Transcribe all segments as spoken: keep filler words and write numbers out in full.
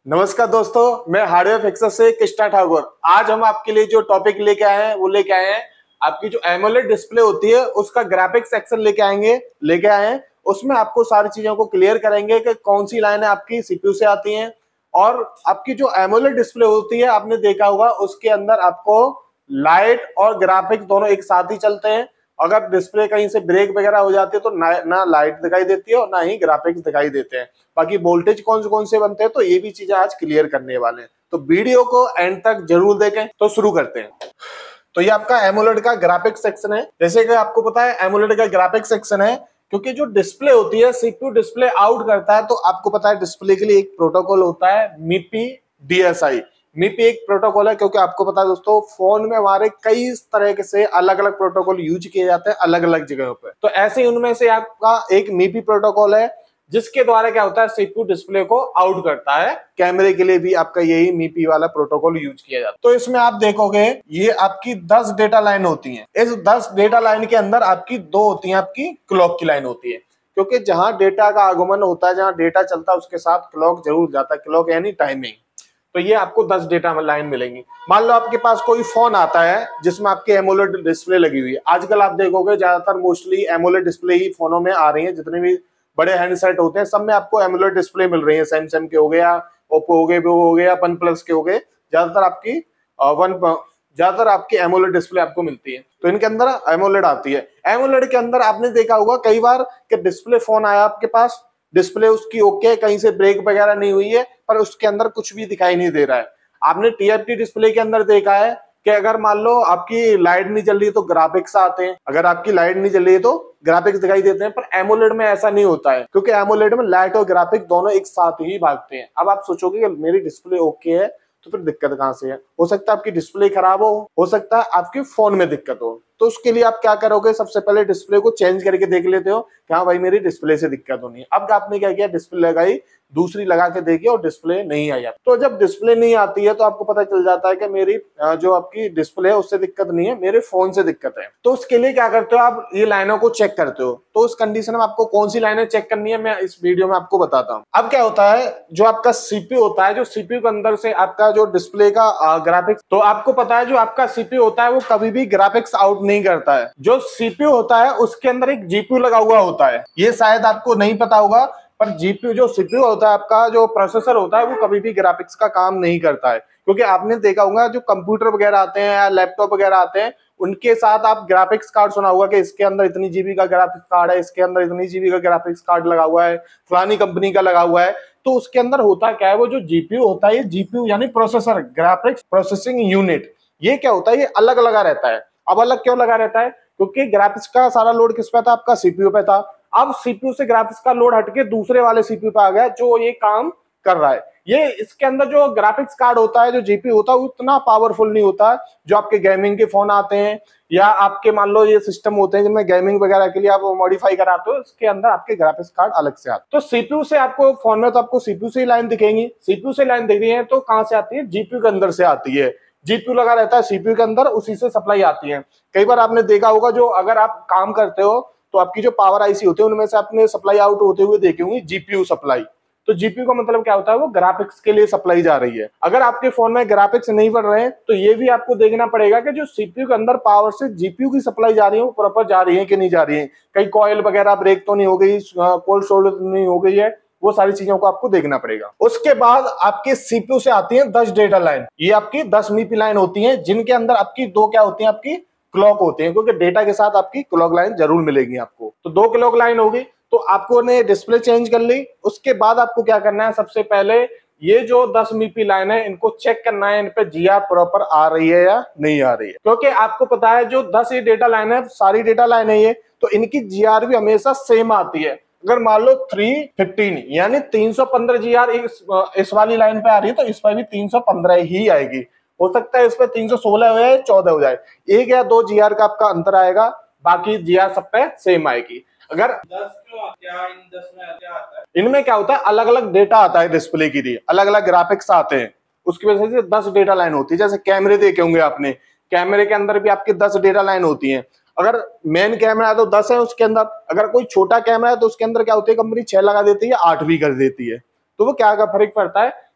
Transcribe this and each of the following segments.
नमस्कार दोस्तों, मैं हार्डवेयर फिक्सर से कृष्णा ठाकुर। आज हम आपके लिए जो टॉपिक लेके आए हैं वो लेके आए हैं आपकी जो एमोलेड डिस्प्ले होती है उसका ग्राफिक्स सेक्शन लेके आएंगे लेके आए हैं। उसमें आपको सारी चीजों को क्लियर करेंगे कि कौन सी लाइनें आपकी सीपीयू से आती हैं और आपकी जो एमोलेड डिस्प्ले होती है आपने देखा होगा उसके अंदर आपको लाइट और ग्राफिक्स दोनों एक साथ ही चलते हैं। अगर डिस्प्ले कहीं से ब्रेक वगैरह हो जाती है तो ना, ना लाइट दिखाई देती है और ना ही ग्राफिक्स दिखाई देते हैं। बाकी वोल्टेज कौन से कौन से बनते हैं तो ये भी चीजें आज क्लियर करने वाले हैं, तो वीडियो को एंड तक जरूर देखें। तो शुरू करते हैं। तो ये आपका एमोलेड का ग्राफिक्स सेक्शन है। जैसे कि आपको पता है एमोलेड का ग्राफिक्स सेक्शन है क्योंकि जो डिस्प्ले होती है सीपीयू डिस्प्ले आउट करता है, तो आपको पता है डिस्प्ले के लिए एक प्रोटोकॉल होता है मीपी डीएसआई। मीपी एक प्रोटोकॉल है क्योंकि आपको पता है दोस्तों फोन में हमारे कई तरह के से अलग अलग प्रोटोकॉल यूज किए जाते हैं अलग अलग जगहों पे। तो ऐसे ही उनमें से आपका एक मीपी प्रोटोकॉल है जिसके द्वारा क्या होता है सीपीयू डिस्प्ले को आउट करता है। कैमरे के लिए भी आपका यही मीपी वाला प्रोटोकॉल यूज किया जाता है। तो इसमें आप देखोगे ये आपकी दस डेटा लाइन होती हैं। इस दस डेटा लाइन के अंदर आपकी दो होती हैं आपकी क्लॉक की लाइन होती है, क्योंकि जहां डेटा का आगमन होता है, जहां डेटा चलता है उसके साथ क्लॉक जरूर जाता है। क्लॉक यानी टाइमिंग। तो ये आपको दस डेटा लाइन मिलेंगी। मान लो आपके पास कोई फोन आता है जिसमें आपकी एमोलेड डिस्प्ले लगी हुई है। आजकल आप देखोगे ज्यादातर मोस्टली एमोलेड डिस्प्ले ही फोनों में आ रही है। जितने भी बड़े हैंडसेट होते हैं सब में आपको एमोलेड डिस्प्ले मिल रही है। सैमसंग के हो गया, ओप्पो हो गए, वीवो हो गया, वन प्लस के हो गए, ज्यादातर आपकी वन ज्यादातर आपकी एमोलेड डिस्प्ले आपको मिलती है। तो इनके अंदर एमोलेड आती है। एमोलेड के अंदर आपने देखा होगा कई बार कि डिस्प्ले फोन आया आपके पास, डिस्प्ले उसकी ओके, कहीं से ब्रेक वगैरह नहीं हुई है, पर उसके अंदर कुछ भी दिखाई नहीं दे रहा है। आपने टीएफटी डिस्प्ले के अंदर देखा है कि अगर मान लो आपकी लाइट नहीं जल रही है तो ग्राफिक्स आते हैं, अगर आपकी लाइट नहीं जल रही है तो ग्राफिक्स दिखाई देते हैं। पर एमोलेड में ऐसा नहीं होता है क्योंकि एमोलेड में लाइट और ग्राफिक दोनों एक साथ ही भागते हैं। अब आप सोचोगे कि मेरी डिस्प्ले ओके है तो फिर दिक्कत कहां से है? हो सकता है आपकी डिस्प्ले खराब हो हो सकता है आपके फोन में दिक्कत हो। तो उसके लिए आप क्या करोगे, सबसे पहले डिस्प्ले को चेंज करके देख लेते हो कि हाँ भाई मेरी डिस्प्ले से दिक्कत होनी है। अब आपने क्या किया, डिस्प्ले लगाई, दूसरी लगा के देखी और डिस्प्ले नहीं आई। तो जब डिस्प्ले नहीं आती है तो आपको पता चल जाता है कि मेरी जो आपकी डिस्प्ले है उससे दिक्कत नहीं है, मेरे फोन से दिक्कत है। तो उसके लिए क्या करते हो, आप ये लाइनों को चेक करते हो। तो उस कंडीशन में आपको कौन सी लाइनें चेक करनी है मैं इस वीडियो में आपको बताता हूँ। अब क्या होता है, जो आपका सीपीयू होता है, जो सीपीयू के अंदर से आपका जो डिस्प्ले का ग्राफिक्स, तो आपको पता है जो आपका सीपीयू होता है वो कभी भी ग्राफिक्स आउट नहीं करता है। जो सीपीयू होता है उसके अंदर एक जीपीयू लगा हुआ होता है। ये शायद आपको नहीं पता होगा, पर जीपीयू जो सीपीयू होता है आपका जो प्रोसेसर होता है वो कभी भी ग्राफिक्स का काम नहीं करता है। क्योंकि आपने देखा होगा जो कंप्यूटर वगैरह आते हैं या लैपटॉप वगैरह आते हैं उनके साथ आप ग्राफिक्स कार्ड सुना होगा कि इसके अंदर इतनी जीबी का ग्राफिक्स कार्ड है, इसके अंदर इतनी जीबी का ग्राफिक्स कार्ड लगा हुआ है, फलानी कंपनी का लगा हुआ है। तो उसके अंदर होता क्या है, वो जो जीपीयू होता है, ये जीपीयू यानी प्रोसेसर, ग्राफिक्स प्रोसेसिंग यूनिट, ये क्या होता है, ये अलग लगा रहता है। अब अलग क्यों लगा रहता है, क्योंकि ग्राफिक्स का सारा लोड किस पे था, आपका सीपीयू पे था। अब सीपीयू से ग्राफिक्स का लोड हटके दूसरे वाले सीपीयू पे आ गया जो ये काम कर रहा है। ये इसके अंदर जो ग्राफिक्स कार्ड होता है, जो जीपीयू होता है, वो उतना पावरफुल नहीं होता जो आपके गेमिंग के फोन आते हैं या आपके मान लो ये सिस्टम होते हैं जिनमें गेमिंग वगैरह के लिए आप मॉडिफाई कराते हो, इसके अंदर आपके ग्राफिक्स कार्ड अलग से आते हैं। तो सीपीयू से आपको फोन में तो आपको सीपीयू से ही लाइन दिखेंगी। सीपीयू से लाइन दिख रही है तो कहां से आती है, जीपीयू के अंदर से आती है। जीपीयू लगा रहता है सीपीयू के अंदर, उसी से सप्लाई आती है। कई बार आपने देखा होगा जो अगर आप काम करते हो तो आपकी जो पावर आईसी होती है उनमें से आपने सप्लाई आउट होते हुए देखे होंगे जीपीयू सप्लाई। तो जीपीयू का मतलब क्या होता है, वो ग्राफिक्स के लिए सप्लाई जा रही है। अगर आपके फोन में ग्राफिक्स नहीं बढ़ रहे हैं तो ये भी आपको देखना पड़ेगा कि जो सीपीयू के अंदर पावर से जीपीयू की सप्लाई जा रही है वो प्रॉपर जा रही है कि नहीं जा रही है। कहीं कॉइल वगैरह ब्रेक तो नहीं हो गई, कोल्ड शोल्ड नहीं हो गई है, वो सारी चीजों को आपको देखना पड़ेगा। उसके बाद आपके सीपीयू से आती है दस डेटा लाइन। ये आपकी दस मीपी लाइन होती है जिनके अंदर आपकी दो क्या होती है, आपकी क्लॉक होते हैं, क्योंकि डेटा के साथ आपकी क्लॉक लाइन जरूर मिलेगी आपको। तो दो क्लॉक लाइन होगी। तो आपको ने डिस्प्ले चेंज कर ली। उसके बाद आपको क्या करना है, सबसे पहले ये जो दस मीपी लाइन है इनको चेक करना है, इन पे जीआर प्रॉपर आ रही है या नहीं आ रही है। क्योंकि आपको पता है जो दस ये डेटा लाइन है, सारी डेटा लाइन है ये, तो इनकी जीआर भी हमेशा सेम आती है। अगर मान लो तीन सौ पंद्रह यानी तीन सौ पंद्रह जीआर इस, इस वाली लाइन पे आ रही है तो इस पर भी तीन सौ पंद्रह ही आएगी। हो सकता है इस पे तीन सौ सोलह हो जाए, चौदह हो जाए, एक या दो जीआर का आपका अंतर आएगा, बाकी जीआर सब पे सेम आएगी। अगर दस क्या इन दस में क्या आता है, इनमें क्या होता है, अलग अलग डेटा आता है डिस्प्ले के लिए, अलग अलग ग्राफिक्स आते हैं, उसकी वजह से दस डेटा लाइन होती है। जैसे कैमरे देखे होंगे आपने, कैमरे के अंदर भी आपकी दस डेटा लाइन होती है। अगर मेन कैमरा है तो दस है उसके अंदर, अगर कोई छोटा कैमरा है तो उसके अंदर क्या होती है, कंपनी छह लगा देती है, आठ भी कर देती है। तो वो क्या का फर्क पड़ता है,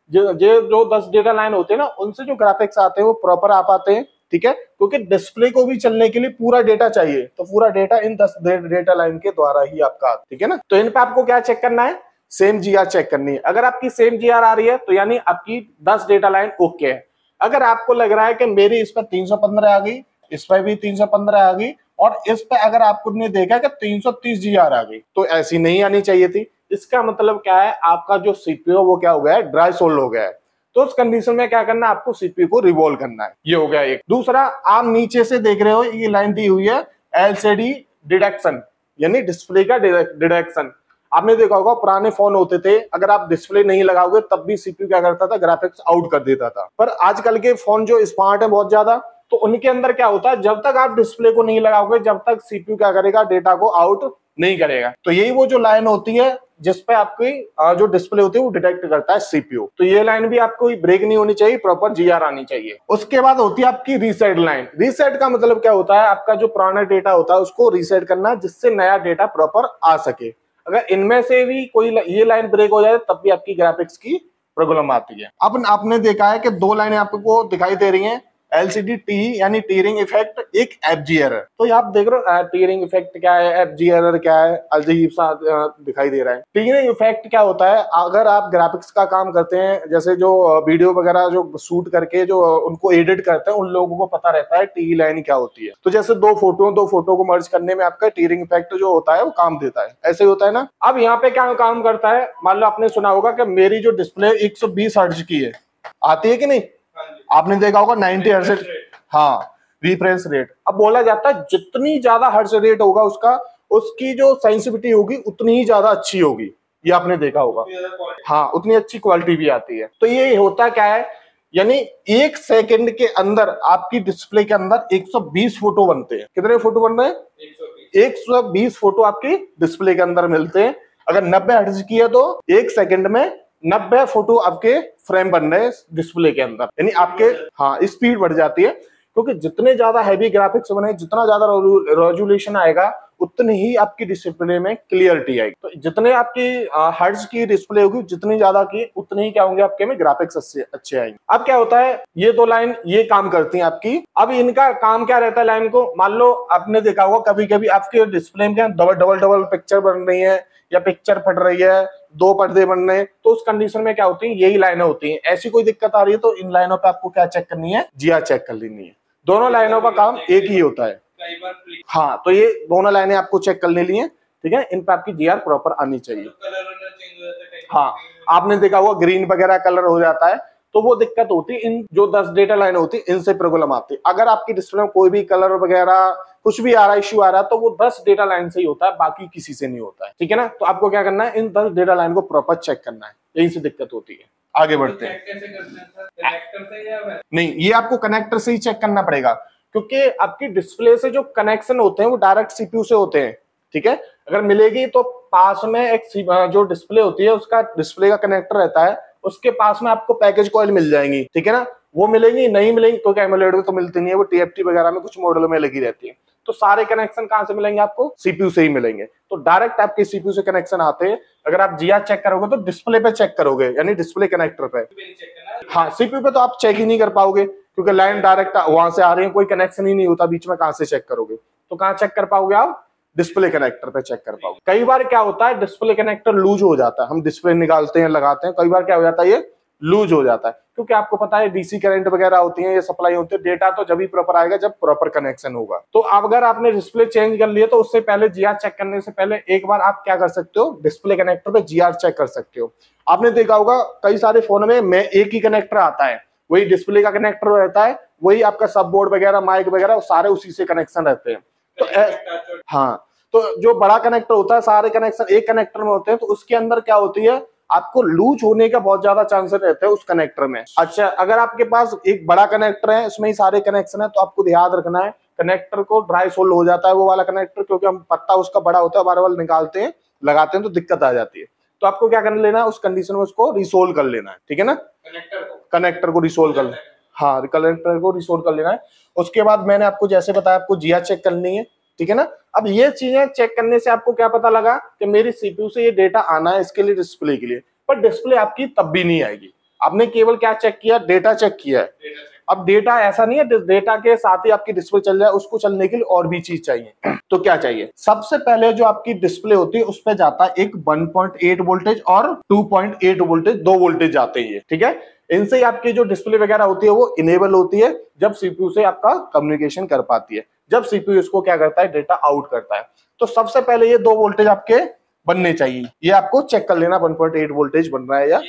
जो जो जो दस डेटा लाइन होते हैं ना, उनसे जो ग्राफिक्स आते हैं वो प्रॉपर आ पाते हैं, ठीक है, क्योंकि डिस्प्ले को भी चलने के लिए पूरा डेटा चाहिए, तो पूरा डेटा इन दस डेटा लाइन के द्वारा ही आपका, ठीक है ना। तो इन पे आपको क्या चेक करना है, सेम जीआर चेक करनी है। अगर आपकी सेम जीआर आ रही है तो यानी आपकी दस डेटा लाइन ओके है। अगर आपको लग रहा है कि मेरी इस पर तीन सौ पंद्रह आ गई, इस पर भी तीन सौ पंद्रह आ गई, और इस पे अगर आपने देखा कि तीन सौ तीस जीआर आ गई, तो ऐसी नहीं आनी चाहिए थी। इसका मतलब क्या है, आपका जो सीपीयू वो क्या हो गया है, ड्राई सोल्ड हो गया है। तो उस कंडीशन में क्या करना है, आपको सीपीयू को रिवॉल्व करना है। ये हो गया एक। दूसरा, आप नीचे से देख रहे हो ये लाइन दी हुई है एलसीडी डिडक्शन, यानी डिस्प्ले का डिडक्शन। आपने देखा होगा पुराने फोन होते थे, अगर आप डिस्प्ले नहीं लगाओगे तब भी सीपीयू क्या करता था, ग्राफिक्स आउट कर देता था। पर आजकल के फोन जो स्मार्ट है बहुत ज्यादा, तो उनके अंदर क्या होता है, जब तक आप डिस्प्ले को नहीं लगाओगे जब तक सीपीयू क्या करेगा, डेटा को आउट नहीं करेगा। तो यही वो जो लाइन होती है जिसपे आपकी जो डिस्प्ले होती है वो डिटेक्ट करता है सीपीयू। तो ये लाइन भी आपको ब्रेक नहीं होनी चाहिए, प्रॉपर जीआर आनी चाहिए। उसके बाद होती है आपकी रीसेट लाइन। रीसेट का मतलब क्या होता है, आपका जो पुराना डेटा होता है उसको रीसेट करना जिससे नया डेटा प्रॉपर आ सके। अगर इनमें से भी कोई ये लाइन ब्रेक हो जाए तब भी आपकी ग्राफिक्स की प्रॉब्लम आती है। अब आपने देखा है कि दो लाइनें आपको दिखाई दे रही हैं, एलसीडी टी यानी टीयरिंग इफेक्ट, एक एफजी एरर। तो आप देख रहे हो टीयरिंग इफेक्ट क्या है, एफजी एरर क्या है, अजीब सा दिखाई दे रहा है। टीयरिंग इफेक्ट क्या होता है, अगर आप ग्राफिक्स का काम करते हैं, जैसे जो वीडियो वगैरह जो शूट करके जो उनको एडिट करते हैं, उन लोगों को पता रहता है टी लाइन क्या होती है। तो जैसे दो फोटो दो फोटो को मर्ज करने में आपका टीयरिंग इफेक्ट जो होता है वो काम देता है, ऐसे ही होता है ना। अब यहाँ पे क्या काम करता है, मान लो आपने सुना होगा कि मेरी जो डिस्प्ले एक सौ बीस हर्ट्ज की है, आती है कि नहीं, आपने देखा होगा नब्बे हर्ट्ज, हाँ, रिफ्रेश रेट। अब बोला जाता है जितनी ज्यादा हर्ट्ज रेट होगा उसका, उसकी जो सेंसिटिविटी होगी उतनी ही ज्यादा अच्छी होगी, ये आपने देखा होगा, हाँ, उतनी अच्छी क्वालिटी भी आती है। तो ये होता क्या है, यानी एक सेकंड के अंदर आपकी डिस्प्ले के अंदर एक सौ बीस फोटो बनते हैं। कितने फोटो बन रहे हैं, एक सौ बीस फोटो आपकी डिस्प्ले के अंदर मिलते हैं। अगर नब्बे हर्ट्ज की है तो एक सेकंड में नब्बे फोटो आपके फ्रेम बन रहे हैं डिस्प्ले के अंदर, यानी आपके, हाँ, स्पीड बढ़ जाती है। क्योंकि जितने ज्यादा हैवी ग्राफिक्स बने, जितना ज्यादा रेजोल्यूशन आएगा, उतनी ही आपकी डिस्प्ले में क्लियरिटी आएगी। तो जितने आपकी हर्ट्ज की डिस्प्ले होगी, जितनी ज्यादा की, उतनी ही क्या होंगे आपके में ग्राफिक्स अच्छे अच्छे आएंगे। अब क्या होता है, ये दो लाइन ये काम करती हैं आपकी। अब इनका काम क्या रहता है, लाइन को मान लो आपने देखा होगा कभी कभी आपके डिस्प्ले में डबल डबल डबल पिक्चर बन रही है या पिक्चर फट रही है, दो पर्दे बन रहे हैं, तो उस कंडीशन में क्या होती है, यही लाइनें होती हैं। ऐसी कोई दिक्कत आ रही है तो इन लाइनों पे आपको क्या चेक करनी है, जीआर चेक कर लेनी है। दोनों लाइनों का काम एक ही होता है, हाँ, तो ये दोनों लाइनें आपको चेक कर लेनी है, ठीक है, इन पे आपकी जीआर प्रॉपर आनी चाहिए। हाँ, आपने देखा होगा ग्रीन वगैरह कलर हो जाता है, तो वो दिक्कत होती है, इन जो दस डेटा लाइन होती है इनसे प्रॉब्लम आती है। अगर आपकी डिस्प्ले में कोई भी कलर वगैरह कुछ भी आ रहा है, इश्यू आ रहा है, तो वो दस डेटा लाइन से ही होता है, बाकी किसी से नहीं होता है, ठीक है ना। तो आपको क्या करना है, इन दस डेटा लाइन को प्रॉपर चेक करना है, यही से दिक्कत होती है। आगे बढ़ते हैं, कैसे करते हैं सर, कनेक्टर से या नहीं, ये आपको कनेक्टर से ही चेक करना पड़ेगा, क्योंकि आपकी डिस्प्ले से जो कनेक्शन होते हैं वो डायरेक्ट सीपीयू से होते हैं, ठीक है। अगर मिलेगी तो पास में एक जो डिस्प्ले होती है उसका डिस्प्ले का कनेक्टर रहता है, उसके पास में आपको पैकेज कॉइल मिल जाएंगी, ठीक है ना, वो मिलेंगी, नहीं मिलेंगी क्योंकि एमोलेड में तो मिलती नहीं है, वो टीएफटी वगैरह में कुछ मॉडल में लगी रहती है। तो सारे कनेक्शन कहां से मिलेंगे आपको, सीपीयू से ही मिलेंगे। तो डायरेक्ट आपके सीपीयू से कनेक्शन आते हैं। अगर आप जीआर चेक करोगे तो डिस्प्ले पे चेक करोगे, यानी डिस्प्ले कनेक्टर पे, हाँ, सीपीयू पे तो आप चेक ही नहीं कर पाओगे क्योंकि लाइन डायरेक्ट वहां से आ रही है, कोई कनेक्शन ही नहीं होता बीच में, कहां से चेक करोगे। तो कहां चेक कर पाओगे आप, डिस्प्ले कनेक्टर पे चेक कर पाओगे। कई बार क्या होता है, डिस्प्ले कनेक्टर लूज हो जाता है, हम डिस्प्ले निकालते हैं लगाते हैं, कई बार क्या हो जाता है, ये लूज हो जाता है, क्योंकि आपको पता है डीसी करंट वगैरह होती है, ये सप्लाई होती है, डेटा तो जब भी प्रॉपर आएगा जब प्रॉपर कनेक्शन होगा। तो अगर आपने डिस्प्ले चेंज कर लिया तो उससे पहले जीआर चेक करने से पहले एक बार आप क्या कर सकते हो, डिस्प्ले कनेक्टर पे जीआर चेक कर सकते हो। आपने देखा होगा कई सारे फोन में मैं एक ही कनेक्टर आता है, वही डिस्प्ले का कनेक्टर रहता है, वही आपका सब बोर्ड वगैरह माइक वगैरह सारे उसी से कनेक्शन रहते हैं। तो हाँ, तो जो बड़ा कनेक्टर होता है, सारे कनेक्शन एक कनेक्टर में होते हैं, तो उसके अंदर क्या होती है, आपको लूज होने का बहुत ज्यादा चांसेस रहते हैं उस कनेक्टर में। अच्छा, अगर आपके पास एक बड़ा कनेक्टर है, इसमें ही सारे कनेक्शन है, तो आपको ध्यान रखना है कनेक्टर को ड्राई सोल्ड हो जाता है वो वाला कनेक्टर, क्योंकि हम पत्ता उसका बड़ा होता है, बार बार निकालते हैं लगाते हैं तो दिक्कत आ जाती है। तो आपको क्या कर लेना है, उस कंडीशन में उसको रिसोल्व कर लेना है, ठीक है ना, कनेक्टर को कनेक्टर को रिसोल्व कर, हाँ, कनेक्टर को रिसोल्व कर लेना है। उसके बाद मैंने आपको जैसे बताया, आपको जीआर चेक करनी है, ठीक है ना। अब ये चीजें चेक करने से आपको क्या पता लगा कि मेरी सीपीयू से ये डेटा आना है इसके लिए, डिस्प्ले के लिए, पर डिस्प्ले आपकी तब भी नहीं आएगी। आपने केवल क्या चेक किया, डेटा चेक किया है। अब डेटा ऐसा नहीं है डेटा के साथ ही आपकी डिस्प्ले चल जाए, उसको चलने के लिए और भी चीज चाहिए। तो क्या चाहिए, सबसे पहले जो आपकी डिस्प्ले होती है उस पर जाता है एक वन पॉइंट एट वोल्टेज और टू पॉइंट एट वोल्टेज, दो वोल्टेज जाते हैं, ठीक है। इनसे आपकी जो डिस्प्ले वगैरह होती है वो इनेबल होती है जब सीपीयू से आपका कम्युनिकेशन कर पाती है, जब सीपीयू इसको क्या करता है, डेटा आउट करता है। तो सबसे पहले ये दो वोल्टेज आपके बनने चाहिए, ये आपको चेक कर लेना वन पॉइंट एट वोल्टेज बन रहा है या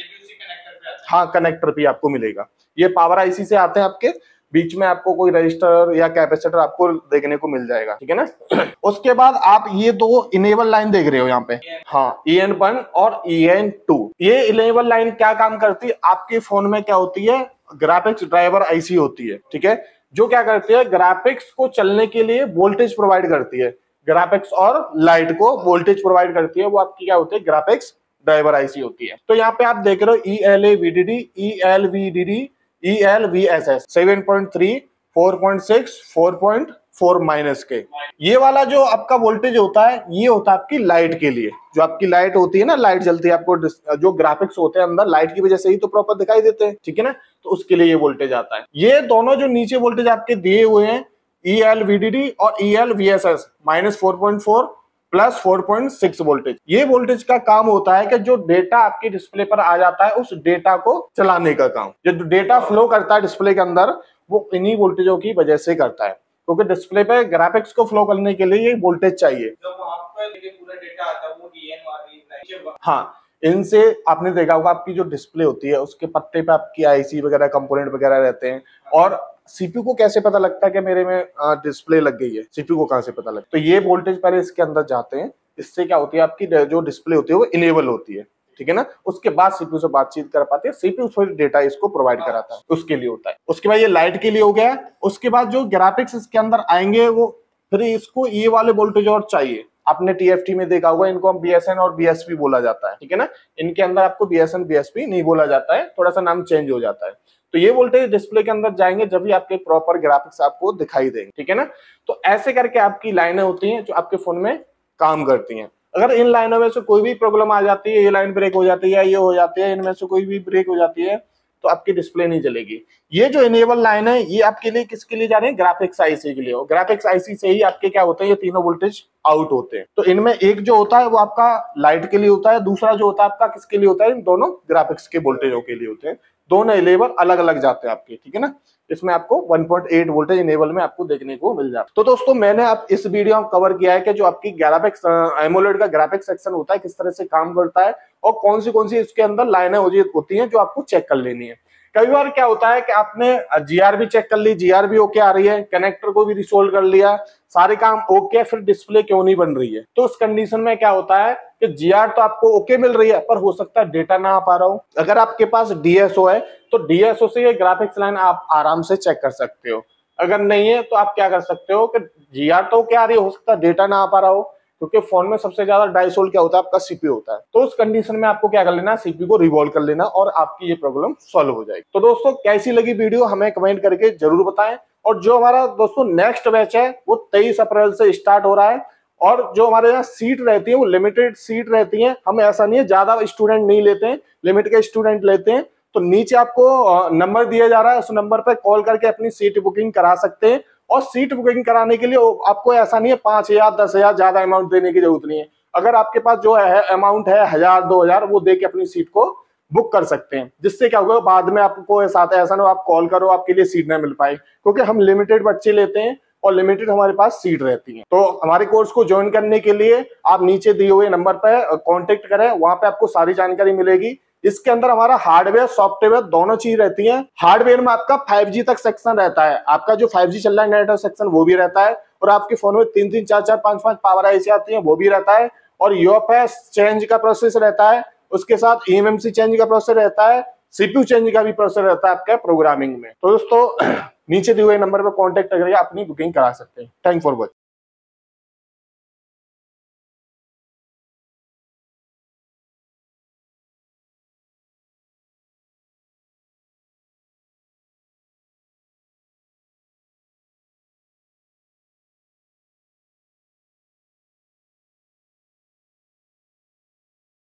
हाँ, कनेक्टर भी आपको मिलेगा। ये पावर आईसी से आते हैं, आपके बीच में आपको कोई रजिस्टर या कैपेसिटर आपको देखने को मिल जाएगा, ठीक है ना। उसके बाद आप ये दो इनेबल लाइन देख रहे हो यहाँ पे, हाँ, ई एन वन और ई एन टू। ये इनेबल लाइन क्या काम करती है, आपके फोन में क्या होती है, ग्राफिक्स ड्राइवर आईसी होती है, ठीक है, जो क्या करती है, ग्राफिक्स को चलने के लिए वोल्टेज प्रोवाइड करती है। ग्राफिक्स और लाइट को वोल्टेज प्रोवाइड करती है, वो आपकी क्या होती है, ग्राफिक्स ड्राइवर आईसी होती है। तो यहाँ पे आप देख रहे हो E L A V D D, E L V D D, E L V S S, seven point three, four point six, four point four minus के। ये वाला जो आपका वोल्टेज होता है ये होता है आपकी लाइट के लिए, जो आपकी लाइट होती है ना, लाइट जलती है आपको, जो ग्राफिक्स होते हैं अंदर लाइट की वजह से ही तो प्रॉपर दिखाई देते हैं, ठीक है ना, तो उसके लिए ये वोल्टेज आता है। ये दोनों जो नीचे वोल्टेज आपके दिए हुए हैं, E L V D D और E L V S S, minus four point four plus four point six voltage, ये वोल्टेज का काम होता है कि जो डेटा आपके डिस्प्ले पर आ जाता है उस डेटा को चलाने का काम। जो डेटा फ्लो करता है डिस्प्ले के अंदर वो इन्हीं वोल्टेजों की वजह से करता है, क्योंकि डिस्प्ले पे ग्राफिक्स को फ्लो करने के लिए ये वोल्टेज चाहिए। जब वहां पर पूरा डेटा आता है वो ई एन वाली, हाँ, इनसे आपने देखा होगा आपकी जो डिस्प्ले होती है उसके पत्ते पे आपकी आईसी वगैरह कंपोनेंट वगैरह रहते हैं। और सीपीयू को कैसे पता लगता है कि मेरे में डिस्प्ले लग गई है, सीपीयू को कहां से पता लगता है, तो ये वोल्टेज पहले इसके अंदर जाते हैं, इससे क्या होती है, आपकी जो डिस्प्ले होती है वो इनेबल होती है, ठीक है ना। उसके बाद सीपीयू से बातचीत कर पाते हैं, सीपीयू फिर डेटा इसको प्रोवाइड कराता है, उसके लिए होता है। उसके बाद ये लाइट के लिए हो गया। उसके बाद जो ग्राफिक्स इसके अंदर आएंगे वो फिर इसको ये वाले वोल्टेज और चाहिए। आपने टीएफटी में देखा होगा, इनको हम बीएसएन और बीएसपी बोला जाता है, ठीक है ना। इनके अंदर आपको बीएसएन बीएसपी नहीं बोला जाता है, थोड़ा सा नाम चेंज हो जाता है। तो ये वोल्टेज डिस्प्ले के अंदर जाएंगे जब भी आपके प्रॉपर ग्राफिक्स आपको दिखाई देंगे, ठीक है ना। तो ऐसे करके आपकी लाइनें होती हैं जो आपके फोन में काम करती हैं। अगर इन लाइनों में से कोई भी प्रॉब्लम आ जाती है, ये लाइन ब्रेक हो जाती है, ये हो जाती है, इनमें से कोई भी ब्रेक हो जाती है, तो आपकी डिस्प्ले नहीं चलेगी। ये जो इनेबल लाइन है ये आपके लिए किसके लिए जा रहे हैं, ग्राफिक्स आईसी के लिए। ग्राफिक्स आईसी से ही आपके क्या होते हैं, ये तीनों वोल्टेज आउट होते हैं। तो इनमें एक जो होता है वो आपका लाइट के लिए होता है, दूसरा जो होता है आपका किसके लिए होता है, इन दोनों ग्राफिक्स के वोल्टेजों के लिए होते हैं। दोनों इनेबल अलग अलग जाते हैं आपके, ठीक है ना। इसमें आपको one point eight voltage enable में आपको देखने को मिल जाता है। तो दोस्तों मैंने आप इस वीडियो में कवर किया है कि जो आपकी ग्राफिक्स एमोलेड का ग्राफिक्स सेक्शन होता है किस तरह से काम करता है और कौन सी कौन सी इसके अंदर लाइनें होती हैं जो आपको चेक कर लेनी है। कई बार क्या होता है कि आपने जीआर भी चेक कर ली, जीआर भी ओके आ रही है, कनेक्टर को भी रिसोल्व कर लिया, सारे काम ओके, फिर डिस्प्ले क्यों नहीं बन रही है। तो उस कंडीशन में क्या होता है कि जीआर तो आपको ओके मिल रही है पर हो सकता है डेटा ना आ पा रहा हो। अगर आपके पास डीएसओ है तो डीएसओ से ये ग्राफिक्स लाइन आप आराम से चेक कर सकते हो। अगर नहीं है तो आप क्या कर सकते हो कि जीआर तो क्या आ रही है, हो सकता है डेटा ना आ पा रहा हो, क्योंकि फोन में सबसे ज्यादा डाइसोल क्या होता है, आपका सीपीयू होता है। तो उस कंडीशन में आपको क्या कर लेना, सीपीयू को रिवॉल्व कर लेना और आपकी ये प्रॉब्लम सॉल्व हो जाएगी। तो दोस्तों कैसी लगी वीडियो हमें कमेंट करके जरूर बताएं। और जो हमारा दोस्तों नेक्स्ट बैच है वो तेईस अप्रैल से स्टार्ट हो रहा है और जो हमारे यहाँ सीट रहती है वो लिमिटेड सीट रहती है। हम ऐसा नहीं है ज्यादा स्टूडेंट नहीं लेते हैं, लिमिट के स्टूडेंट लेते हैं। तो नीचे आपको नंबर दिया जा रहा है, उस नंबर पर कॉल करके अपनी सीट बुकिंग करा सकते हैं। और सीट बुकिंग कराने के लिए आपको ऐसा नहीं है पांच हजार दस हजार ज्यादा अमाउंट देने की जरूरत नहीं है। अगर आपके पास जो है अमाउंट है हजार दो हजार वो दे के अपनी सीट को बुक कर सकते हैं, जिससे क्या होगा बाद में आपको ऐसा ऐसा ना आप कॉल करो आपके लिए सीट ना मिल पाए, क्योंकि हम लिमिटेड बच्चे लेते हैं और लिमिटेड हमारे पास सीट रहती है। तो हमारे कोर्स को ज्वाइन करने के लिए आप नीचे दिए हुए नंबर पर कॉन्टेक्ट करें, वहां पे आपको सारी जानकारी मिलेगी। इसके अंदर हमारा हार्डवेयर सॉफ्टवेयर दोनों चीज रहती है। हार्डवेयर में आपका फाइव जी तक सेक्शन रहता है, आपका जो फाइव जी चल रहा है नेटवर्क सेक्शन वो भी रहता है, और आपके फोन में तीन तीन चार चार पांच पांच पावर आईसी आती है वो भी रहता है, और यूएफएस चेंज का प्रोसेस रहता है, उसके साथ ईएमएमसी चेंज का प्रोसेस रहता है, सीपीयू चेंज का भी प्रोसेस रहता है आपका प्रोग्रामिंग में। तो दोस्तों नीचे दिए हुए नंबर पर कॉन्टेक्ट करके अपनी बुकिंग करा सकते हैं। Thank for watching.